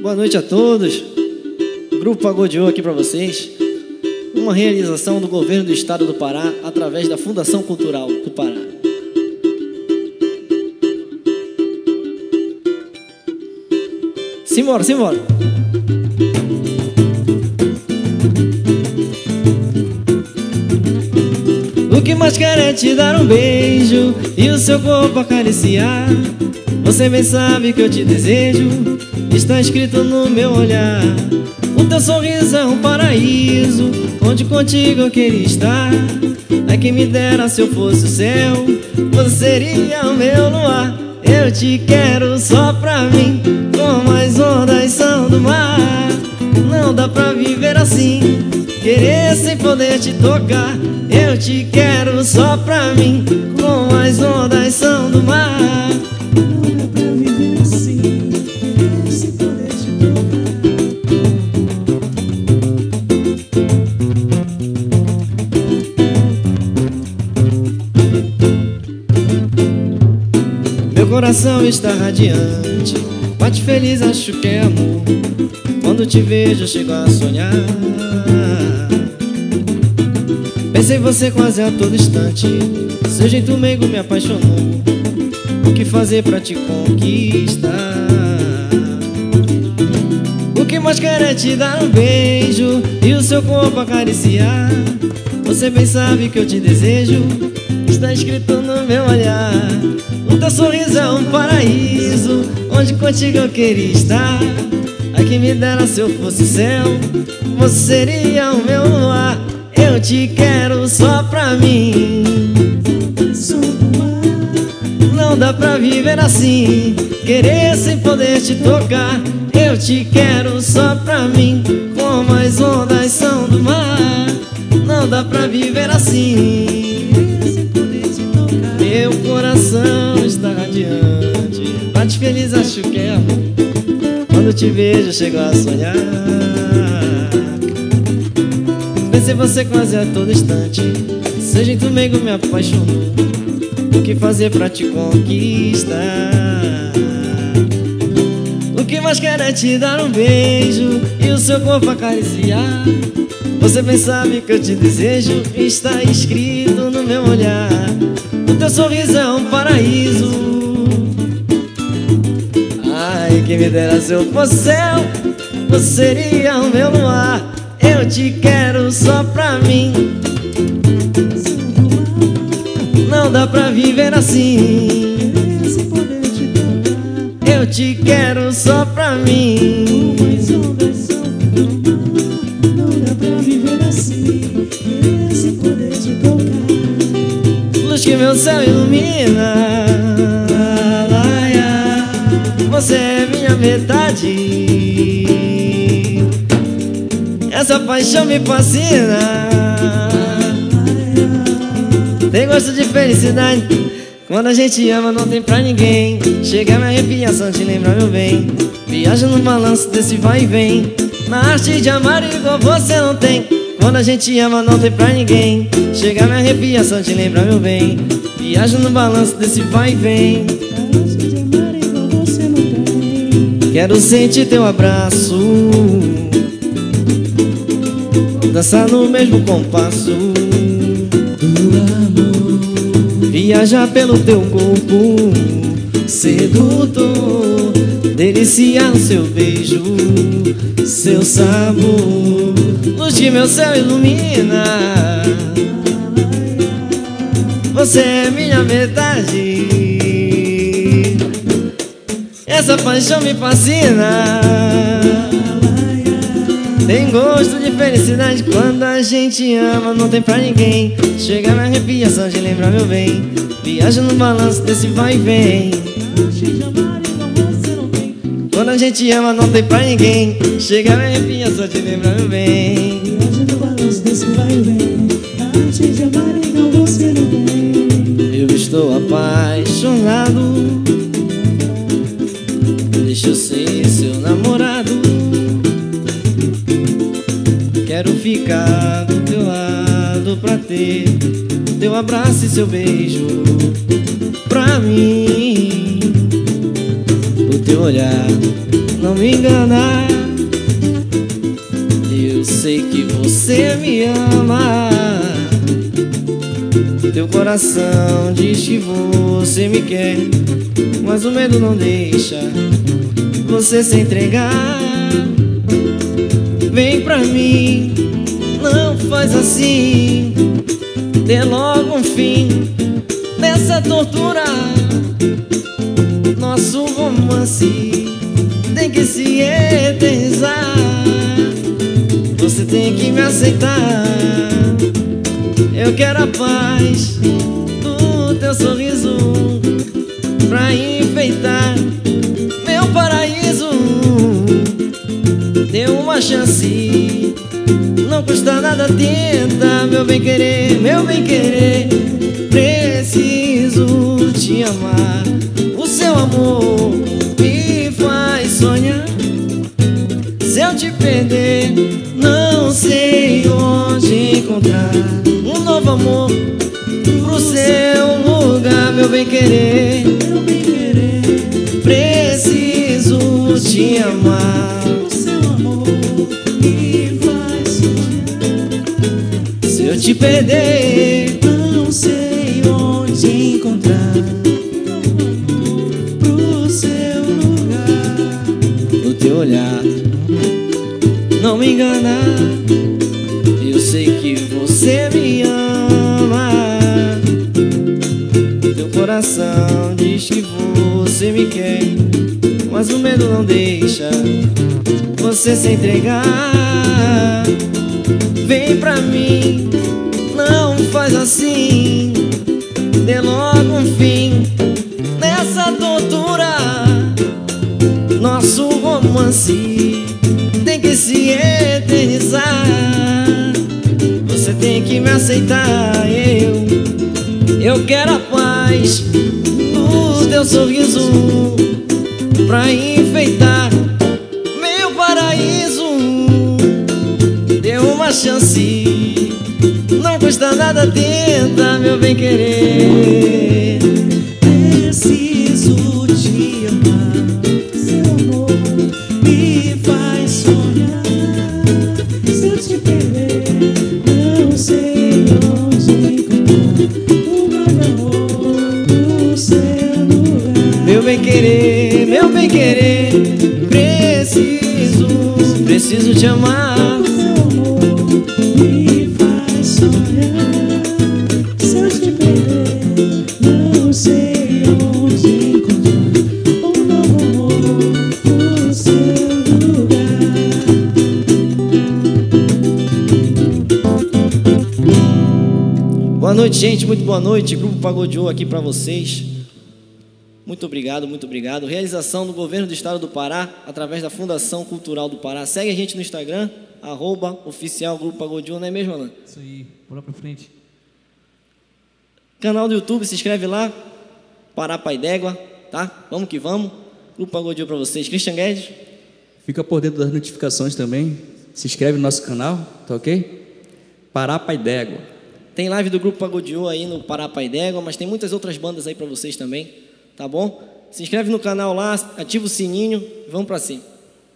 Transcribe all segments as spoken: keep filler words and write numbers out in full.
Boa noite a todos. Grupo Pagodeou aqui para vocês. Uma realização do governo do estado do Pará através da Fundação Cultural do Pará. Simbora, simbora. O que mais quero é te dar um beijo e o seu corpo acariciar. Você bem sabe que eu te desejo, está escrito no meu olhar. O teu sorriso é um paraíso, onde contigo eu queria estar. É que me dera se eu fosse o céu, você seria o meu luar. Eu te quero só pra mim, como as ondas são do mar. Não dá pra viver assim, querer sem poder te tocar. Eu te quero só pra mim, como as ondas são do mar. Não dá pra viver assim, querer sem poder te tocar. Meu coração está radiante, bate feliz, acho que é amor. Quando te vejo eu chego a sonhar. Pensei em você quase a todo instante, seu jeito meigo me apaixonou. O que fazer pra te conquistar? O que mais quero é te dar um beijo e o seu corpo acariciar. Você bem sabe que eu te desejo, está escrito no meu olhar. O teu sorriso é um paraíso, onde contigo eu queria estar. Ai que me dera se eu fosse o céu, você seria o meu luar. Eu te quero só pra mim, não dá pra viver assim, querer sem poder te tocar. Eu te quero só pra mim, como as ondas são do mar. Não dá pra viver assim, sem poder te tocar. Meu coração está radiante, bate feliz, acho que é amor. Quando te vejo eu chego a sonhar. Pensei em você quase a todo instante, seu jeito meigo me apaixonou. O que fazer pra te conquistar? O que mais quero é te dar um beijo e o seu corpo acariciar. Você bem sabe que eu te desejo, está escrito no meu olhar. O teu sorriso é um paraíso. Ai, que me dera se eu fosse céu, você seria o meu luar. Eu te quero só pra mim, não dá pra viver assim, sem poder te tocar. Eu te quero só pra mim, não dá pra viver assim, sem poder te tocar. Luz que meu céu ilumina, você é minha metade. Essa paixão me fascina, tem gosto de felicidade. Quando a gente ama não tem pra ninguém. Chega a me arrepiar só de lembrar meu bem. Viaja no balanço desse vai e vem. Na arte de amar igual você não tem. Quando a gente ama não tem pra ninguém. Chega a me arrepiar só de lembrar meu bem. Viaja no balanço desse vai e vem. Na arte de amar igual você não tem. Quero sentir teu abraço, dançar no mesmo compasso do amor, viajar pelo teu corpo sedutor, deliciar no seu beijo, seu sabor. Luz que meu céu ilumina, você é minha metade. Essa paixão me fascina, tem gosto de felicidade. Quando a gente ama não tem pra ninguém. Chega a me arrepiar só de lembrar meu bem. Viaja no balanço desse vai e vem. Quando a gente ama não tem pra ninguém. Chega a me arrepiar só de lembrar meu bem. Viaja no balanço desse vai e vem. Antes de amar igual você não tem. Eu estou apaixonado, deixa eu ser seu namorado. Quero ficar do teu lado pra ter teu abraço e seu beijo pra mim. O teu olhar não me engana. Eu sei que você me ama. Teu coração diz que você me quer, mas o medo não deixa você se entregar. Vem pra mim, não faz assim. Dê logo um fim nessa tortura. Nosso romance tem que se eternizar. Você tem que me aceitar. Eu quero a paz do teu sorriso pra enfeitar meu paraíso. Dê uma chance, não custa nada, tenta. Meu bem querer, meu bem querer, preciso te amar. O seu amor me faz sonhar. Se eu te perder, não sei onde encontrar um novo amor pro seu lugar. Meu bem querer, meu bem querer, preciso te amar. O seu amor me faz sonhar. Se eu te perder, não sei onde encontrar pro seu lugar. O teu olhar não me engana. Eu sei que você me ama. Teu coração diz que você me quer, mas o medo não deixa você se entregar. Vem pra mim, não faz assim. Dê logo um fim nessa tortura. Nosso romance tem que se eternizar. Você tem que me aceitar. Eu, eu quero a paz do teu sorriso pra enfeitar meu paraíso. Dê uma chance, não custa nada, tenta. Meu bem querer, preciso te amar. Seu amor me faz sonhar. Se eu te perder, não sei onde encontrar um novo amor no seu lugar. Meu bem querer, meu bem querer, preciso, preciso te amar. Seu amor me faz sonhar. Se eu te perder, não sei onde encontrar um novo amor no seu lugar. Boa noite, gente, muito boa noite. Grupo Pagodio aqui pra vocês. Muito obrigado, muito obrigado. Realização do Governo do Estado do Pará, através da Fundação Cultural do Pará. Segue a gente no Instagram, arroba oficial Grupo Pagodio, não é mesmo, Alan? Isso aí, bora pra frente. Canal do YouTube, se inscreve lá, Pará Pai d'Égua, tá? Vamos que vamos. Grupo Pagodio pra vocês. Christian Guedes. Fica por dentro das notificações também. Se inscreve no nosso canal, tá ok? Pará Pai d'Égua. Tem live do Grupo Pagodio aí no Pará Pai d'Égua, mas tem muitas outras bandas aí pra vocês também, tá bom? Se inscreve no canal lá, ativa o sininho, vamos pra cima.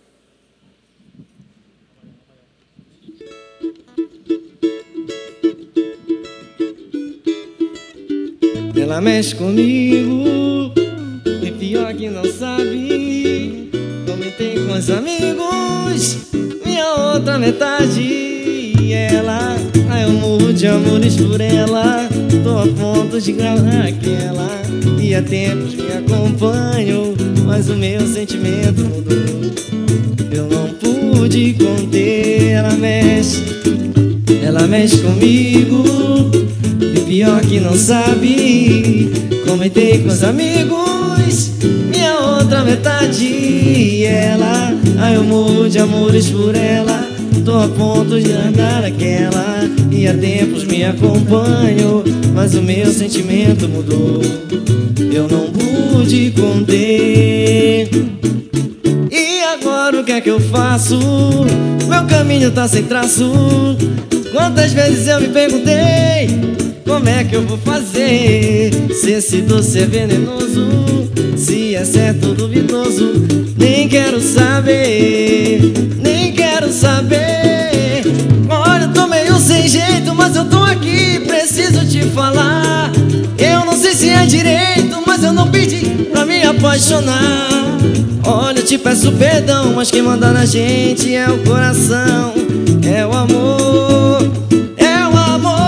Ela mexe comigo, e pior que não sabe. Comentei com os amigos, minha outra metade. Ela, ai eu morro de amores por ela. Tô a ponto de gravar aquela. E há tempos me acompanho, mas o meu sentimento mudou. Eu não pude conter. Ela mexe, ela mexe comigo, e pior que não sabe. Comentei com os amigos, minha outra metade. Ela, ai eu morro de amores por ela. Tô a ponto de largar aquela. E há tempos me acompanho, mas o meu sentimento mudou. Eu não pude conter. E agora o que é que eu faço? Meu caminho tá sem traço. Quantas vezes eu me perguntei, como é que eu vou fazer? Se esse doce é venenoso, se é certo duvidoso, nem quero saber, nem quero saber. Olha, eu tô meio sem jeito, mas eu tô aqui, preciso te falar. Eu não sei se é direito, mas eu não pedi pra me apaixonar. Olha, eu te peço perdão, mas quem manda na gente é o coração, é o amor, é o amor.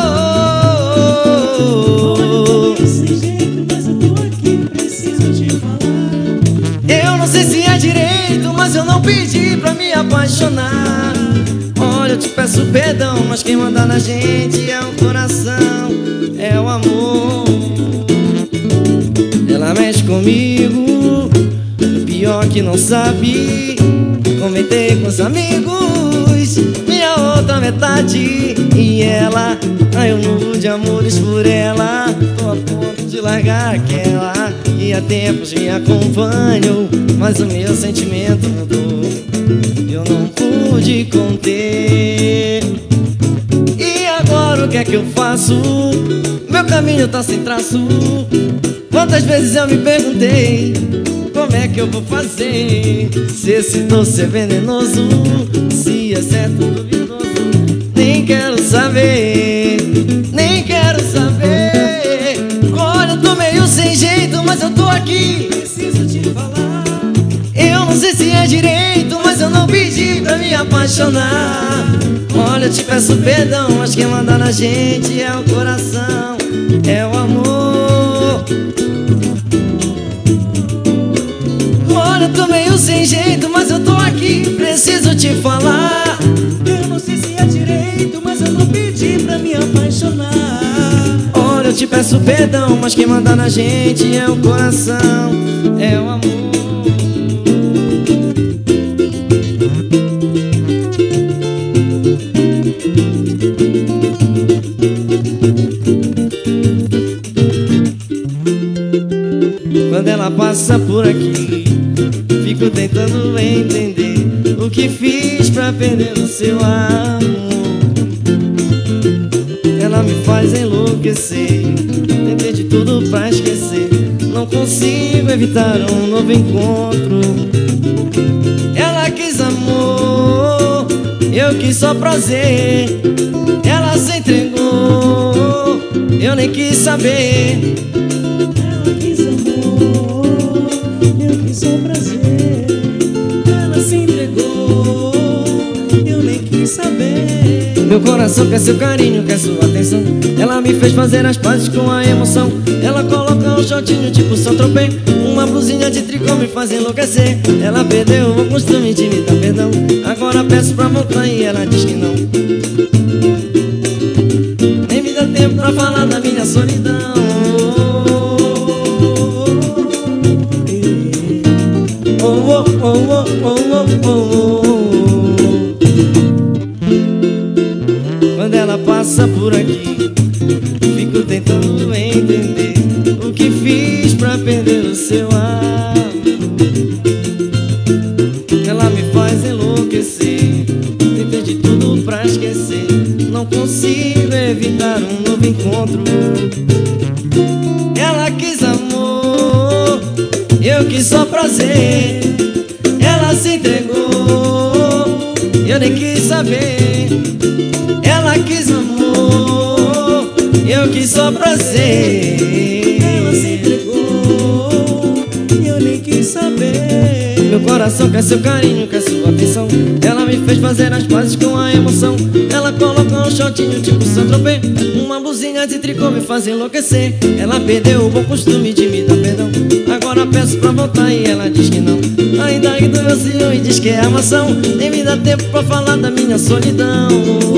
Sem jeito, mas eu tô aqui, preciso te falar. Eu não sei se é direito, mas eu não pedi pra me apaixonar. Olha, eu te peço perdão, mas quem manda na gente é o coração, é o amor. Ela mexe comigo, pior que não sabe. Comentei com os amigos, minha outra metade. E ela, ai, eu morro de amores por ela. Tô a ponto de largar aquela, e há tempos me acompanho, mas o meu sentimento mudou, eu não pude conter. E agora o que é que eu faço? Meu caminho tá sem traço. Quantas vezes eu me perguntei, como é que eu vou fazer? Se esse doce é venenoso, se é certo duvidoso. Nem quero saber, nem quero saber. Olha, eu tô meio sem jeito, mas eu tô aqui, Preciso te falar. eu não sei se é direito, mas eu não pedi pra me apaixonar. Olha, eu te peço perdão, mas quem manda na gente é o coração, é o amor. Olha, eu tô meio sem jeito, mas eu tô aqui, preciso te falar. Eu não sei se é direito, mas eu não pedi pra me apaixonar. Olha, eu te peço perdão, mas quem manda na gente é o coração, é o amor. Quando ela passa por aqui, fico tentando entender o que fiz pra perder o seu amor. Ela me faz enlouquecer, tentei de tudo pra esquecer, não consigo evitar um novo encontro. Ela quis amor, eu quis só prazer. Ela se entregou, eu nem quis saber. Ela quis amor, eu quis só prazer. Ela se entregou, eu nem quis saber. Meu coração quer seu carinho, quer sua atenção. Ela me fez fazer as pazes com a emoção. Ela coloca um shortinho tipo São Tropez, uma blusinha de tricô me faz enlouquecer. Ela perdeu o costume de me dar perdão, agora peço pra voltar e ela diz que não. Nem me dá tempo pra falar da minha solidão. Oh, oh, oh, oh, oh, oh, oh. Quando ela passa por aqui, fico tentando entender o que fiz pra perder o seu amor. Ela me faz enlouquecer, tentei de tudo pra esquecer, não consigo evitar um novo encontro. Ela quis amor, eu quis só prazer. Ela se entregou, eu nem quis saber. Ela quis amor, eu quis só prazer. Ela se entregou, eu nem quis saber. Meu coração quer seu carinho, quer sua atenção. Ela me fez fazer as pazes com a emoção. Ela colocou um shortinho tipo São Tropez, uma blusinha de tricô me faz enlouquecer. Ela perdeu o bom costume de me dar perdão, agora peço pra voltar e ela diz que não. Ainda ri do meu ciúme e diz que é amação, nem me dá tempo pra falar da minha solidão.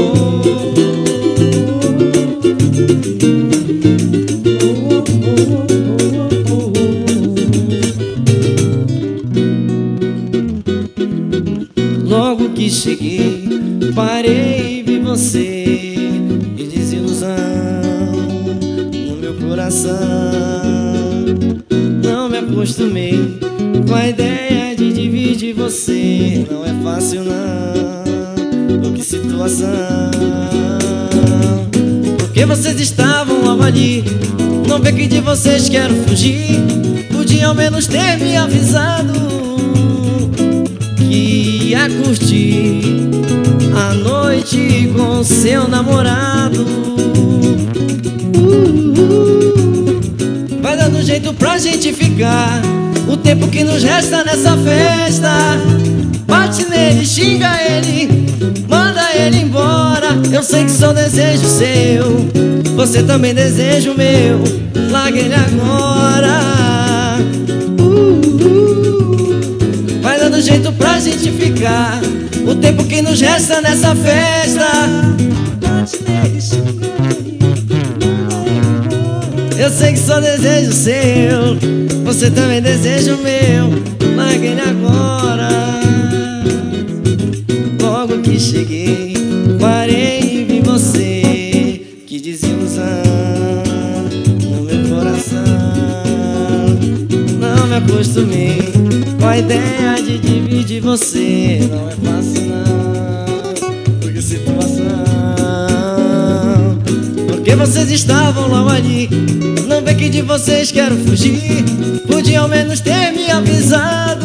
Logo que cheguei, parei e vi você, e desilusão no meu coração. Não me acostumei com a ideia de dividir você. Não é fácil não, oh, que situação. Porque vocês estavam ali, não vê que de vocês quero fugir. Podia ao menos ter me avisado. que ia curtir a noite com seu namorado. Vai dando jeito pra gente ficar o tempo que nos resta nessa festa. Bate nele, xinga ele, manda ele embora. Eu sei que sou desejo seu, você também deseja o meu. Larga ele agora. uh, uh. Vai dando jeito pra gente ficar o tempo que nos resta nessa festa. Bate nele, xinga ele, manda ele embora. Eu sei que sou desejo seu, você também deseja o meu. Larga ele agora. Logo que cheguei, parei e vi você, que desilusão no meu coração. Não me acostumei com a ideia de dividir você. Não é fácil não, porque situação. Porque vocês estavam logo ali, não vê que de vocês quero fugir. Podia ao menos ter me avisado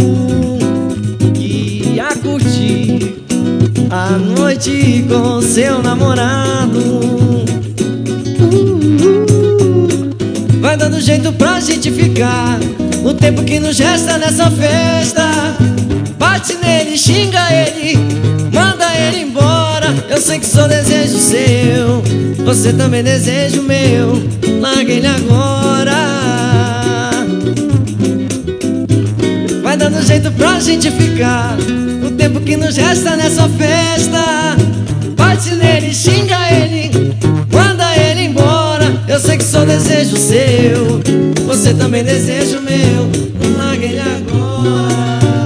que ia curtir a noite com seu namorado. uh, uh. Vai dando jeito pra gente ficar o tempo que nos resta nessa festa. Bate nele, xinga ele, manda ele embora. Eu sei que sou desejo seu, você também deseja o meu. Larga ele agora. Vai dando jeito pra gente ficar o tempo que nos resta nessa festa. Bate nele, xinga ele, manda ele embora. Eu sei que sou desejo seu, você também deseja o meu. Larga ele agora.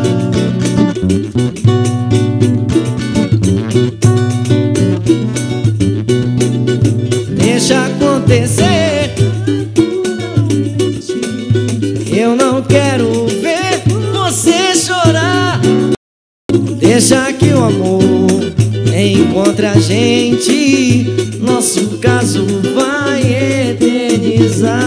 Deixa acontecer, eu não quero ver você chorar. Deixa que o amor encontre a gente, nosso caso vai eternizar.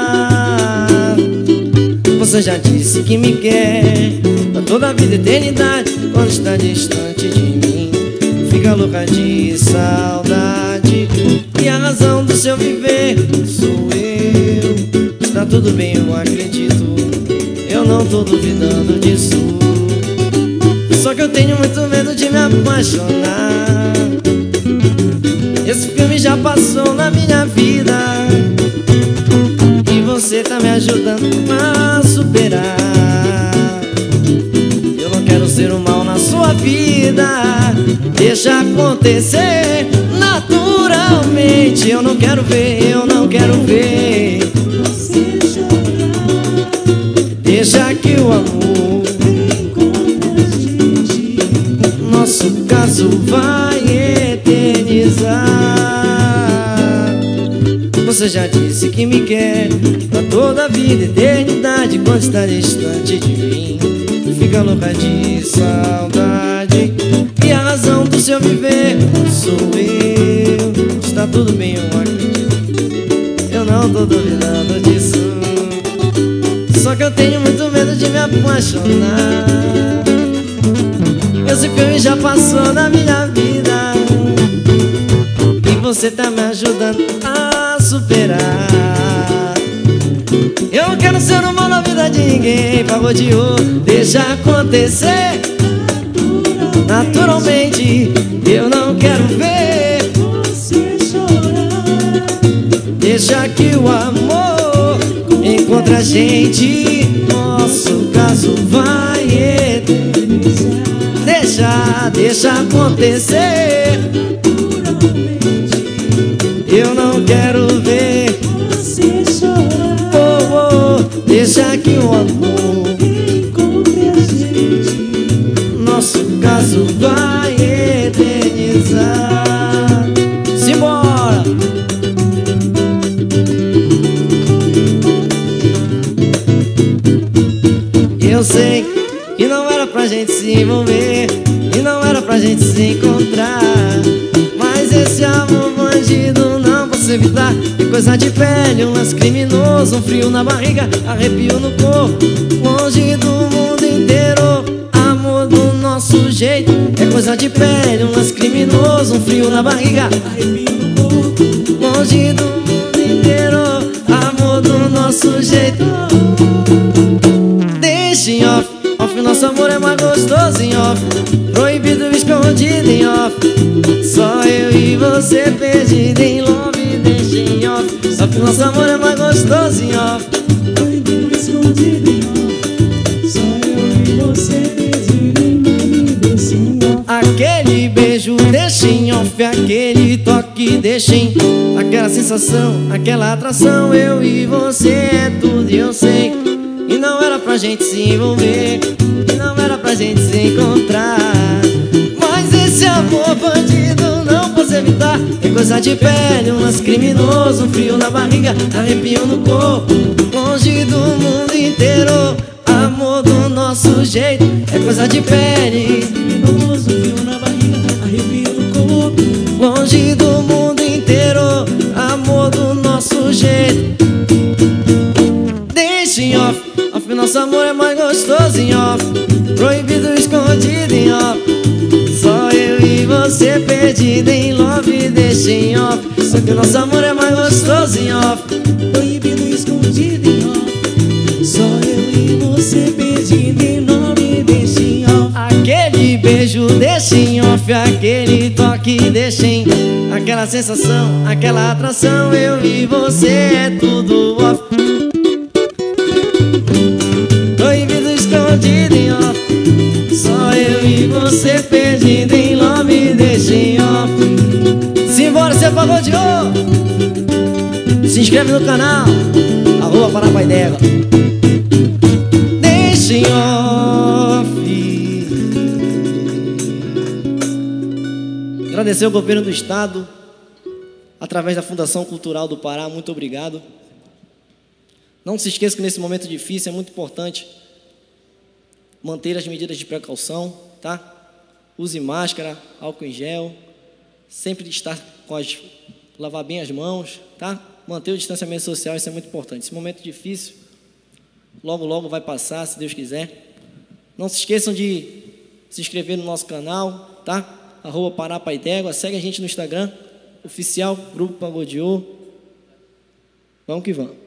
Você já disse que me quer pra toda a vida e eternidade. Quando está distante de mim, fica louca de saudade. E a razão do seu viver sou eu. Está tudo bem, eu acredito, eu não tô duvidando disso. Só que eu tenho muito medo de me apaixonar. Esse filme já passou na minha vida e você tá me ajudando a superar. Eu não quero ser um mal na sua vida. Deixa acontecer naturalmente. Eu não quero ver, eu não quero ver Você chorar, deixa que o amor encontra a gente, nosso caso vai eternizar. Você já disse que me quer pra toda a vida e eternidade. Quando está distante de mim, fica louca de saudade. E a razão do seu viver sou eu. Está tudo bem, eu acredito, eu não tô duvidando disso. Só que eu tenho muito medo de me apaixonar. Esse filme já passou na minha vida e você tá me ajudando a superar. Eu não quero ser um mal na vida de ninguém, pagodiou. Deixa acontecer naturalmente. Eu não quero ver você chorar, deixa que o amor encontre a gente, nosso caso vai eternizar. Deixa, deixa acontecer naturalmente. eu não quero ver Você chorar, oh, oh, deixa que o amor encontre a gente, nosso caso vai eternizar. Simbora! Eu sei que não era pra gente se envolver e não era pra gente se encontrar, mas esse amor bandido não posso evitar. Que coisa de pele, um lance criminoso, um frio na barriga, arrepio no corpo, longe do mundo inteiro, amor do jeito. É coisa de pele, um lance criminoso, um frio na barriga, arrepio no corpo. longe do mundo inteiro, amor do nosso jeito. Deixa em off, off, nosso amor é mais gostoso em off. Proibido, escondido em off. Só eu e você perdido em love. Deixa em off, off, nosso amor é mais gostoso em off. Proibido, escondido em off. Só eu e você perdido em love. Deixa em off. Aquele beijo deixa em off, aquele toque deixa em. Aquela sensação, aquela atração, eu e você é tudo e eu sei. E não era pra gente se envolver, e não era pra gente se encontrar. Mas esse amor bandido não posso evitar. É coisa de pele, um lance criminoso, um frio na barriga, arrepio no corpo, longe do mundo inteiro, amor do nosso jeito. É coisa de pele, Criminoso, frio na barriga, arrepio no corpo. longe do mundo inteiro, amor do nosso jeito. Deixa em off, off, nosso amor é mais gostoso em off. Proibido, escondido em off. Só eu e você perdido em love. Deixa em off, só que nosso amor é mais gostoso em off. Proibido, escondido em off. Só eu e você perdido em love. Deixa em off. Aquele beijo deixa em off, aquele toque deixa em. Aquela sensação, aquela atração, eu e você é tudo off. Proibido, escondido em off. Só eu e você perdido em love. Deixa em off. Simbora, você pagodeou. Se inscreve no canal, arroba Parapai Dégua. Deixa em off. Agradecer ao governo do estado, através da Fundação Cultural do Pará, muito obrigado. Não se esqueça que nesse momento difícil é muito importante manter as medidas de precaução, tá? Use máscara, álcool em gel, sempre estar com as, lavar bem as mãos, tá? Manter o distanciamento social, isso é muito importante. Esse momento difícil, logo, logo vai passar, se Deus quiser. Não se esqueçam de se inscrever no nosso canal, tá? Arroba Parapai Dégua, segue a gente no Instagram, oficial Grupo Pagodeou. Vamos que vamos.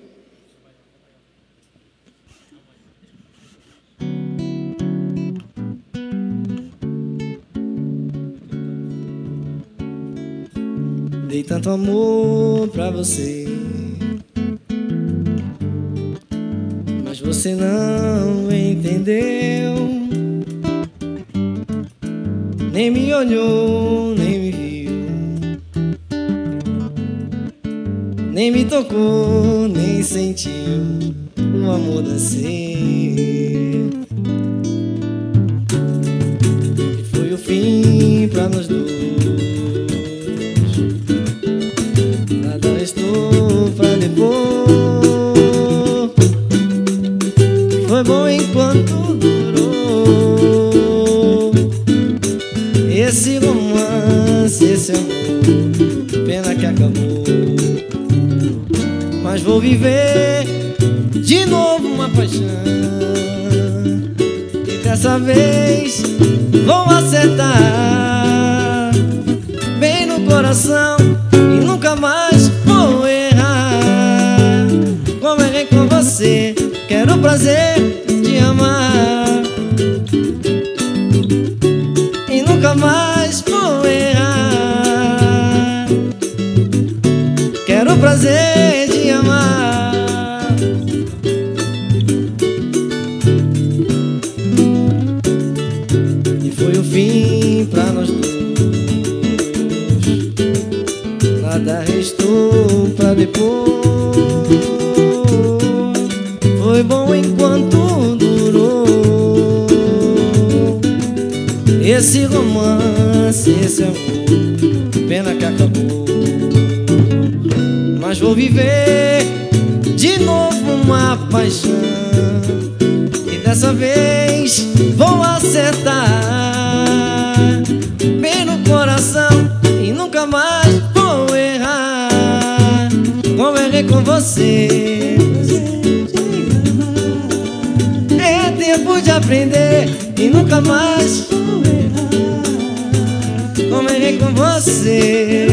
Dei tanto amor pra você, mas você não entendeu. Nem me olhou, nem me viu, nem me tocou, nem sentiu o amor nascer. E foi o fim pra nós dois. Nada restou pra depois. Foi bom enquanto durou esse romance, esse amor, pena que acabou. Mas vou viver de novo uma paixão, e dessa vez vou acertar bem no coração e nunca mais vou errar. Como errei com você, quero o prazer de amar, e nunca mais vou errar. Quero o prazer de amar. E foi o fim pra nós dois. Nada restou pra depois. Foi bom enquanto durou esse romance, esse amor, pena que acabou. Mas vou viver de novo uma paixão, e dessa vez vou acertar bem no coração e nunca mais vou errar. Como errei com você, é tempo de aprender e nunca mais vou errar. sonhei com você.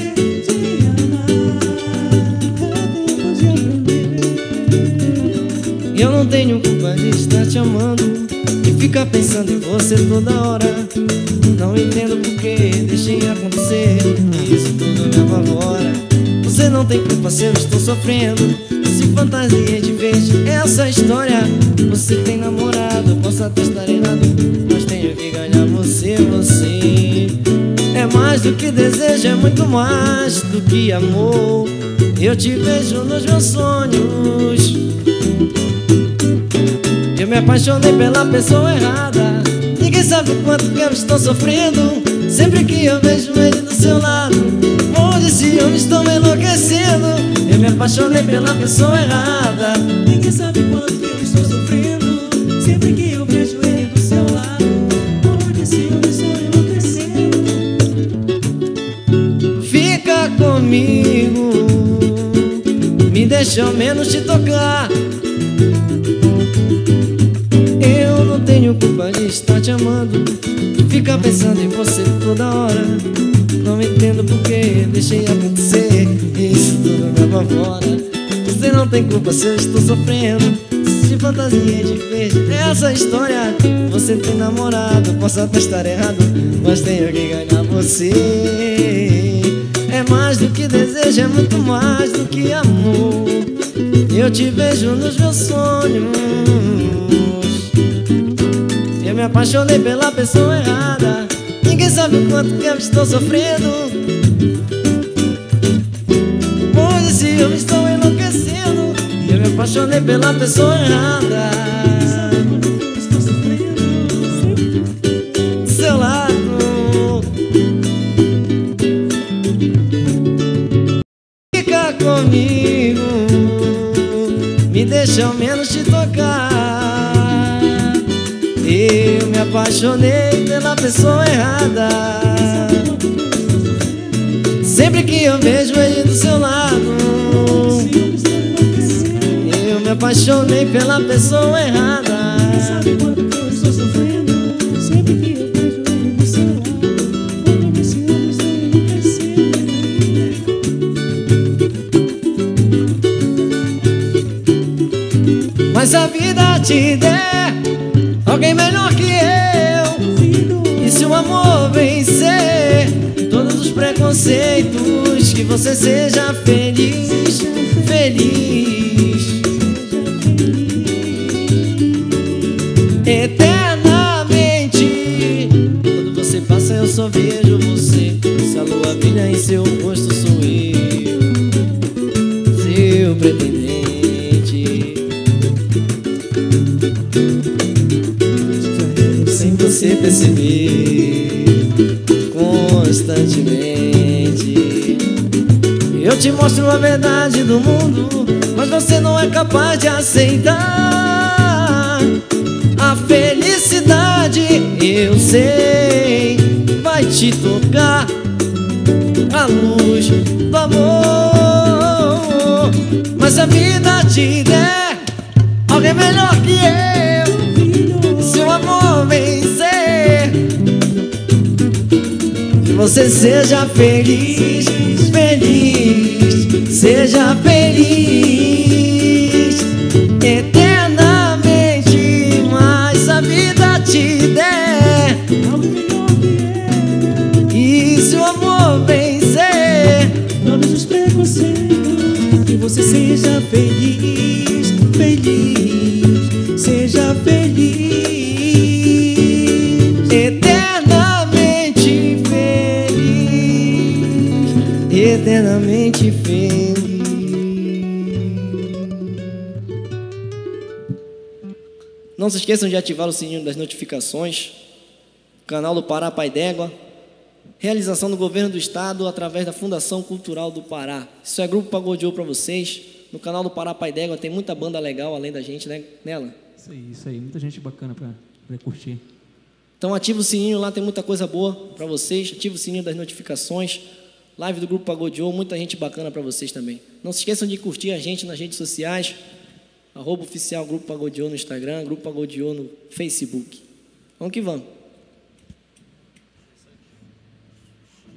E eu não tenho culpa de estar te amando e ficar pensando em você toda hora. Não entendo por que deixei acontecer, isso tudo me apavora. Você não tem culpa se eu estou sofrendo, se fantasiei de vez essa história. Você tem namorado, posso até estar errado, mas tenho que ganhar você, você. É mais do que desejo, é muito mais do que amor. Eu te vejo nos meus sonhos. Eu me apaixonei pela pessoa errada. Ninguém sabe o quanto que eu estou sofrendo. Sempre que eu vejo ele do seu lado, morro de ciúme, estou me enlouquecendo. Eu me apaixonei pela pessoa errada. Ninguém sabe o quanto que eu estou sofrendo. Sempre que eu vejo ele do seu lado, morro de ciúme, estou enlouquecendo. Fica comigo, me deixa ao menos te tocar. Eu não tenho culpa de estar te amando, fica pensando em você toda hora. Não entendo por que deixei acontecer, isso tudo me apavora. Você não tem culpa se eu estou sofrendo, se fantasiei de vez essa história. Você tem namorado, posso até estar errado, mas tenho que ganhar você. É mais do que desejo, é muito mais do que amor. Eu te vejo nos meus sonhos. Eu me apaixonei pela pessoa errada. Ninguém sabe o quanto que eu estou sofrendo. Por isso eu estou enlouquecendo. Eu me apaixonei pela pessoa errada. Estou sofrendo Do seu lado. Fica comigo, me deixa ao menos te tocar. Eu me apaixonei pela pessoa errada. Sempre que eu vejo ele do seu lado, eu me apaixonei pela pessoa errada. sabe quanto que eu estou sofrendo. Sempre que eu vejo ele do seu lado, morro de ciúme, estou enlouquecendo. Mas a vida te der alguém melhor que eu, e se o amor vencer todos os preconceitos, que você seja feliz, feliz eternamente. Quando você passa eu só vejo você, se a lua brilha em seu rosto sou eu, seu pretendente. Sem você perceber constantemente, eu te mostro a verdade do mundo, mas você não é capaz de aceitar. A felicidade, eu sei, vai te tocar, a luz do amor. Mas a vida te der alguém melhor que eu, se o amor vencer, que você seja feliz, feliz, seja feliz eternamente. Mas a vida te der e se o amor vencer Todos os preconceitos, que você seja feliz, feliz, seja feliz eternamente feliz, eternamente feliz. Não se esqueçam de ativar o sininho das notificações. Canal do Pará Pai d'Égua. Realização do Governo do Estado através da Fundação Cultural do Pará. Isso é Grupo Pagodeou para vocês. No canal do Pará Pai d'Égua tem muita banda legal além da gente, né, nela? Isso aí, isso aí. Muita gente bacana para curtir. Então ativa o sininho lá, tem muita coisa boa para vocês. Ativa o sininho das notificações. Live do Grupo Pagodeou, muita gente bacana para vocês também. Não se esqueçam de curtir a gente nas redes sociais. Arroba oficial Grupo Pagodeou no Instagram, Grupo Pagodeou no Facebook. Vamos que vamos.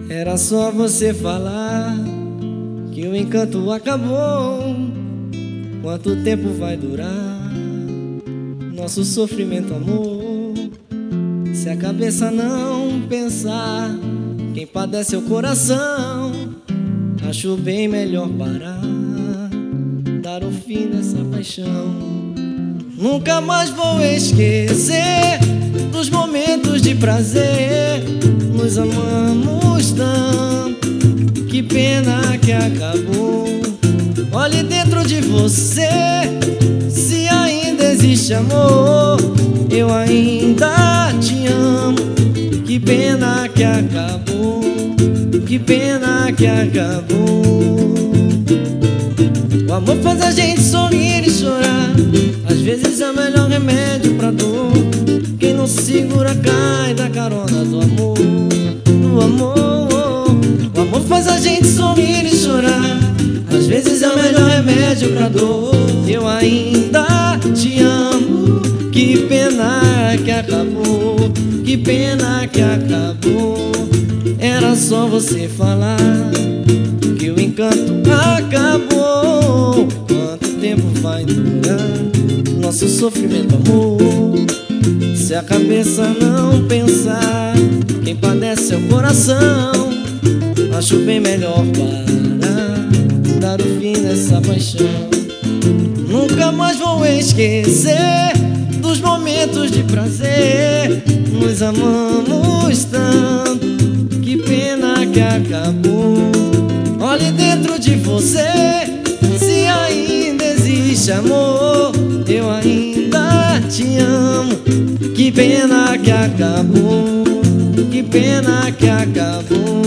Era só você falar que o encanto acabou. Quanto tempo vai durar nosso sofrimento, amor? Se a cabeça não pensar, quem padece é o coração. Acho bem melhor parar, dar o fim nessa paixão. Nunca mais vou esquecer dos momentos de prazer. Nos amamos tanto, que pena que acabou. Olhe dentro de você, se ainda existe amor. Eu ainda te amo, que pena que acabou. Que pena que acabou. O amor faz a gente sorrir e chorar. Às vezes é o melhor remédio pra dor. Quem não segura cai da carona do amor. Do amor. O amor faz a gente sorrir e chorar. Às vezes é o melhor remédio pra dor. Eu ainda te amo, que pena que acabou. Que pena que acabou. Era só você falar que o encanto acabou. Quanto tempo vai durar nosso sofrimento, amor? Se a cabeça não pensar, quem padece é o coração. Acho bem melhor parar, dar o fim nessa paixão. Nunca mais vou esquecer dos momentos de prazer. Nos amamos tanto, que pena que acabou. Olhe dentro de você, se ainda existe amor. Eu ainda te amo, que pena que acabou. Que pena que acabou.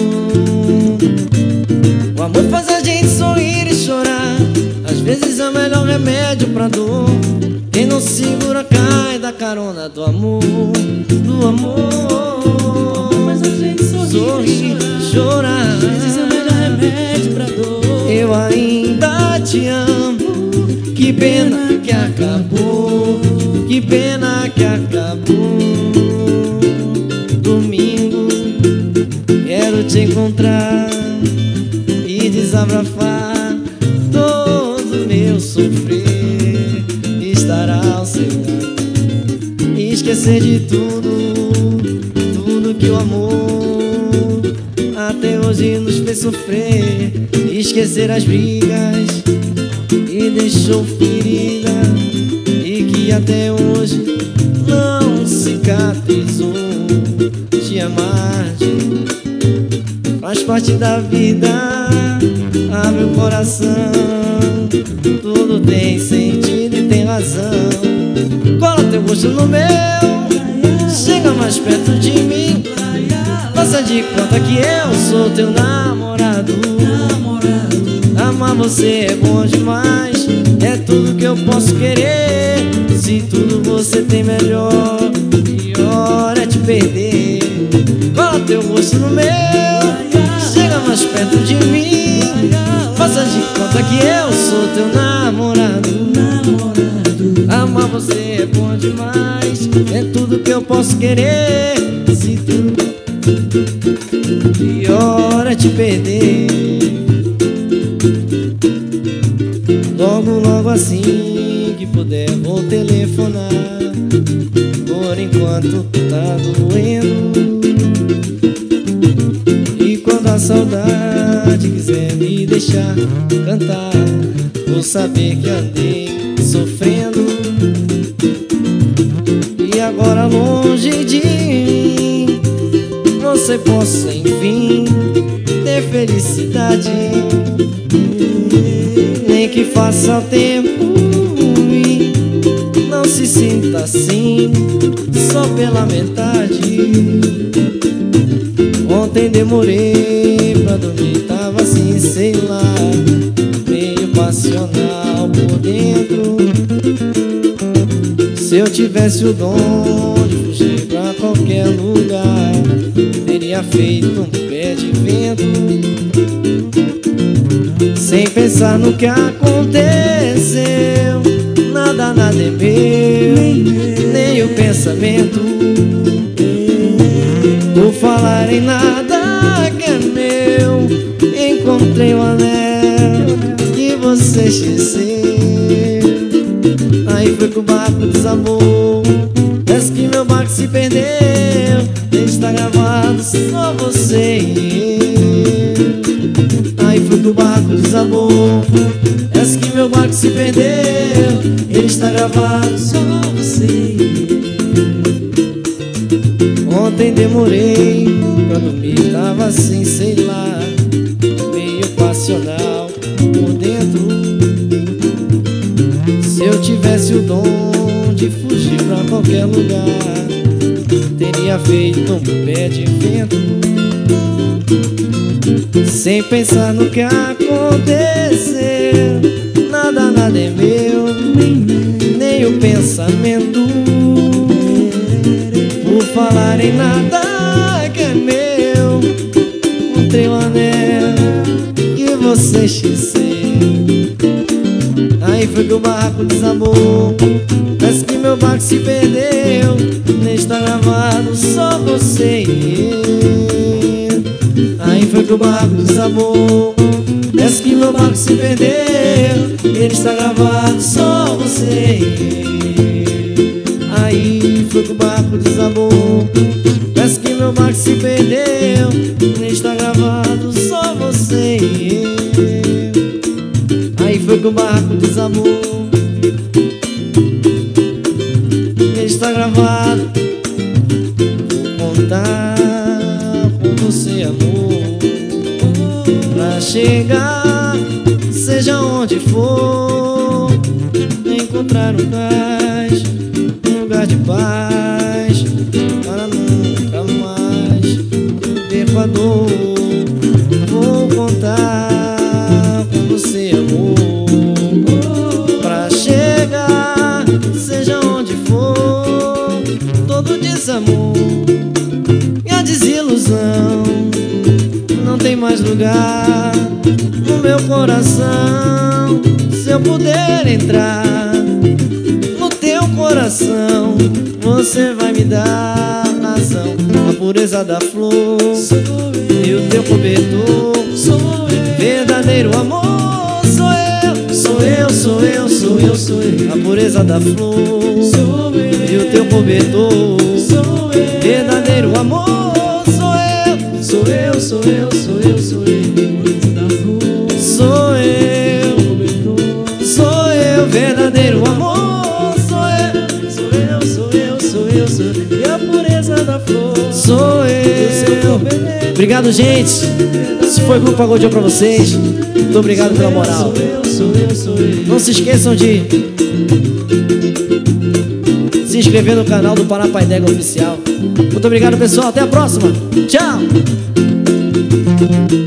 O amor faz a gente sorrir e chorar. Às vezes é o melhor remédio pra dor. Quem não segura cai da carona do amor. Do amor. Faz a gente sorrir e chorar. Às vezes é o melhor remédio pra dor. Eu ainda te amo, que pena que acabou. Que pena que acabou. Domingo quero te encontrar e desabafar todo meu sofrer. Estar ao seu lado, esquecer de tudo, tudo que o amor até hoje nos fez sofrer. Esquecer as brigas e deixou ferida, e que até hoje não cicatrizou. Te amar de novo faz parte da vida. Abre o coração, tudo tem sentido e tem razão. Cola teu rosto no meu, chega mais perto de mim. Faça de conta que eu sou teu namorado. Amar você é bom demais, é tudo que eu posso querer. Se tudo você tem melhor, pior é te perder. Cola teu rosto no meu, chega mais perto de mim. Faça de conta que eu sou teu namorado. Amar você é bom demais, é tudo que eu posso querer. Se tudo pior é te perder. Logo, logo assim que puder vou telefonar. Por enquanto tá doendo, e quando a saudade quiser me deixar cantar, vou saber que andei sofrendo. E agora longe de mim, você possa enfim ter felicidade. Nem que faça o tempo e não se sinta assim, só pela metade. Ontem demorei pra dormir, tava assim, sei lá, meio passional por dentro. Se eu tivesse o dom de fugir pra qualquer lugar, teria feito um pé de vento, sem pensar no que aconteceu. Nada, nada é meu, nem o pensamento. Por falar em nada que é Encontrei o anel que você esqueceu. Aí foi que o barco desabou. Parece que meu barco se perdeu. Está gravado só você e eu. Aí foi que o barco desabou. Parece que meu barco se perdeu. Ele está gravado só você e eu. Ontem demorei pra dormir, tava assim, sei lá, meio passional por dentro. Se eu tivesse o dom de fugir pra qualquer lugar, teria feito um pé de vento, sem pensar no que aconteceu. Nada, nada é meu, nem o pensamento. Por falar em nada que é meu, encontrei o anel que você esqueceu. Aí foi que o barco desabou. Parece que meu barco se perdeu. Nem está gravado só você e eu. Aí foi que o barco desabou. Parece que meu barco se perdeu. Ele está gravado só você e eu. Aí foi que o barco desabou. Parece que meu barco se perdeu. Nem está gravado só você e eu. Aí foi que o barco desabou. Nem está gravado. Vou contar com você, amor, pra chegar, seja onde for, encontrar um cais, um lugar de paz, para nunca mais viver com a dor. Vou contar com você, amor, pra chegar, seja onde for, todo desamor e a desilusão não tem mais lugar no meu coração. Se eu puder entrar no teu coração, você vai me dar razão. A pureza da flor e o teu cobertor, verdadeiro amor sou eu. Sou eu, sou eu, sou eu, sou eu. A pureza da flor e o teu cobertor, verdadeiro amor sou eu. Sou eu, sou eu, sou eu, sou eu. Sou eu, sou eu, verdadeiro amor sou eu. Sou eu, sou eu, sou eu, sou eu. E a pureza da flor sou eu. Obrigado, gente. Esse foi o Grupo Pagodeou pra vocês. Muito obrigado pela moral. Não se esqueçam de se inscrever no canal do Pará Paidega Oficial. Muito obrigado, pessoal. Até a próxima. Tchau.